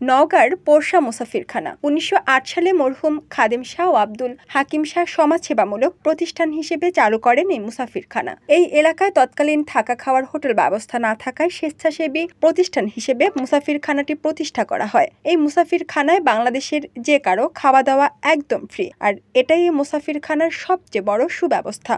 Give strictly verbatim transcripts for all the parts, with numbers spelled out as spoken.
নওগাঁর পোরশা মুসাফিরখানা উনিশশো আট সালে মরহুম খাদেম শাহ ও আব্দুল হাকিম শাহ সমাজসেবামূলক প্রতিষ্ঠান হিসেবে চালু করেন এই মুসাফিরখানা। এই এলাকায় তৎকালীন থাকা খাওয়ার হোটেল ব্যবস্থা না থাকায় স্বেচ্ছাসেবী প্রতিষ্ঠান হিসেবে মুসাফিরখানাটি প্রতিষ্ঠা করা হয়। এই মুসাফিরখানায় বাংলাদেশের যে কারো খাওয়া দাওয়া একদম ফ্রি, আর এটাই এই মুসাফিরখানার সবচেয়ে বড় সুব্যবস্থা।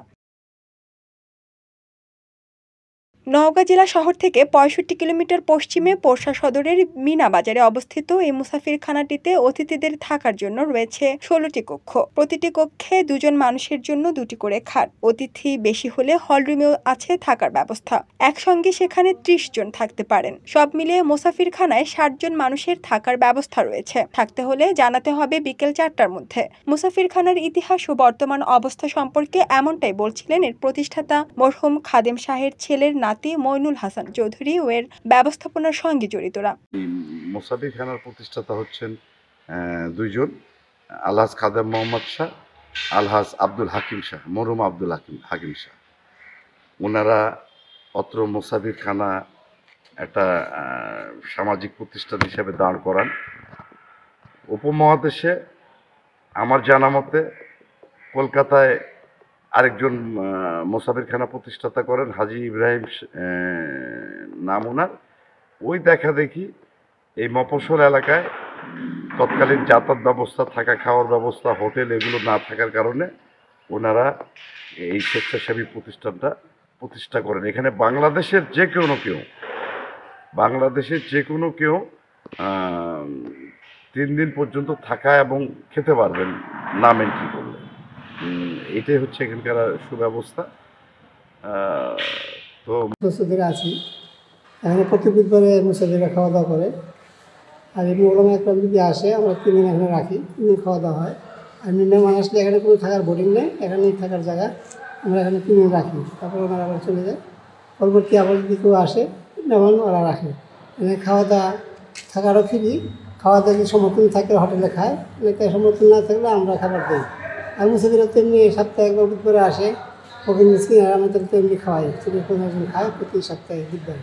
নওগাঁ জেলা শহর থেকে পঁয়ষট্টি কিলোমিটার পশ্চিমে পোরশা সদরের মিনা বাজারে অবস্থিত এই মুসাফিরখানাটিতে অতিথিদের থাকার জন্য রয়েছে ষোলোটি কক্ষ। প্রতিটি কক্ষে দুজন মানুষের জন্য দুটি করে খাট। অতিথি বেশি হলে হলরুমেও আছে থাকার ব্যবস্থা। একসঙ্গে সেখানে ত্রিশ জন থাকতে পারেন। সব মিলিয়ে মুসাফিরখানায় ষাট জন মানুষের থাকার ব্যবস্থা রয়েছে। থাকতে হলে জানাতে হবে বিকেল চারটার মধ্যে। মুসাফিরখানার ইতিহাস ও বর্তমান অবস্থা সম্পর্কে এমনটাই বলছিলেন এর প্রতিষ্ঠাতা মরহুম খাদেম শাহের ছেলের মইনুল হাসান চৌধুরী ও এর ব্যবস্থাপনার সঙ্গে জড়িতরা। মুসাফিরখানার প্রতিষ্ঠাতা হচ্ছেন দুইজন, আলহাজ খাদেম মোহাম্মদ শাহ, আলহাজ আব্দুল হাকিম শাহ, মরহুম আব্দুল হাকিম হাকিম শাহ। ওনারা অত্র মুসাফিরখানা একটা সামাজিক প্রতিষ্ঠান হিসেবে দাঁড় করান। উপমহাদেশে আমার জানা মতে কলকাতায় আরেকজন মুসাফিরখানা প্রতিষ্ঠাতা করেন, হাজি ইব্রাহিম নাম ওনার। ওই দেখা দেখি এই মফস্বল এলাকায় তৎকালীন যাতায়াত ব্যবস্থা, থাকা খাওয়ার ব্যবস্থা, হোটেল এগুলো না থাকার কারণে ওনারা এই স্বেচ্ছাসেবী প্রতিষ্ঠানটা প্রতিষ্ঠা করেন। এখানে বাংলাদেশের যে কোনো কেউ বাংলাদেশের যে কোনো কেউ তিন দিন পর্যন্ত থাকা এবং খেতে পারবেন নাম এন্ট্রি করলে। এটাই হচ্ছে এখানকার সুব্যবস্থা। তো মুসাফির আছি এখানে প্রতি বুধবারে মুসাফিররা খাওয়া দাওয়া করে। আর এমনি ওলামা একটা যদি আসে আমরা তিন দিন এখানে রাখি, তিন দিন খাওয়া দাওয়া হয়। আর মেহমান আসলে এখানে কোনো থাকার বোর্ডিং নেই, এখানেই থাকার জায়গা, আমরা এখানে তিন দিন রাখি। তারপর ওনারা আবার চলে যায়। পরবর্তী আবার যদি কেউ আসে মেহমান ওরা রাখে। এখানে খাওয়া দাওয়া থাকারও ফ্রি। খাওয়া দাওয়া যদি সমর্থন থাকে হোটেলে খায়, অনেকটা সমর্থন না থাকলে আমরা খাবার দিই। আর মুসাফিররা তো এমনি সপ্তাহে একবার বুধবারে আসে, ওকে মিসকিন আর আমাদের তো এমনি খাওয়াই, চল্লিশ পঞ্চাশ জন খায় প্রতি সপ্তাহে বুধবারে।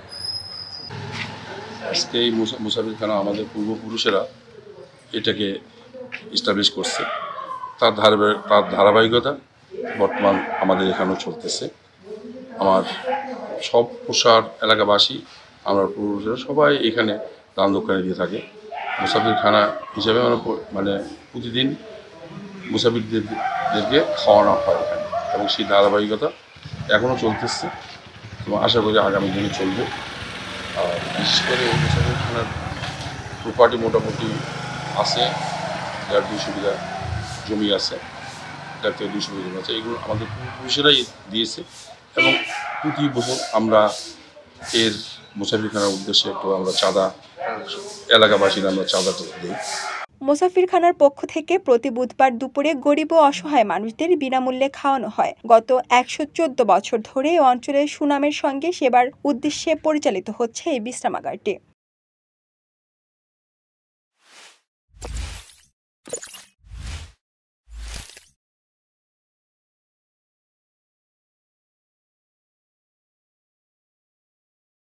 আজকে এই মুসাফিরখানা আমাদের পূর্বপুরুষেরা এটাকে এস্টাবলিশ করছে, তার ধারাবাহিক তার ধারাবাহিকতা বর্তমান আমাদের এখানেও চলতেছে। আমার সব পোশার এলাকাবাসী, আমরা পূর্বপুরুষেরা সবাই এখানে দান দক্ষিণা দিয়ে থাকে। মুসাফিরখানা হিসাবে আমরা মানে প্রতিদিন মুসাফিরদেরকে খাওয়ানো হয় এখানে, এবং সেই ধারাবাহিকতা এখনও চলতেছে এবং আশা করি আগামী দিনে চলবে। আর বিশেষ করে এই মুসাফিরখানার প্রপার্টি মোটামুটি আছে, যার দুইশো বিঘা জমি আছে, যার থেকে দুইশো বিঘা জমি আছে। এগুলো আমাদের পূর্বপুরুষেরাই দিয়েছে এবং প্রতি বছর আমরা এর মুসাফিরখানার উদ্দেশ্যে একটু আমরা চাঁদা, এলাকাবাসীরা আমরা চাঁদাটা দিই। মুসাফিরখানার পক্ষ থেকে প্রতি বুধবার দুপুরে গরিব ও অসহায় মানুষদের বিনামূল্যে খাওয়ানো হয়। গত একশো চোদ্দ বছর ধরে এই অঞ্চলের সুনামের সঙ্গে সেবার উদ্দেশ্যে পরিচালিত হচ্ছে এই বিশ্রামাগারটি।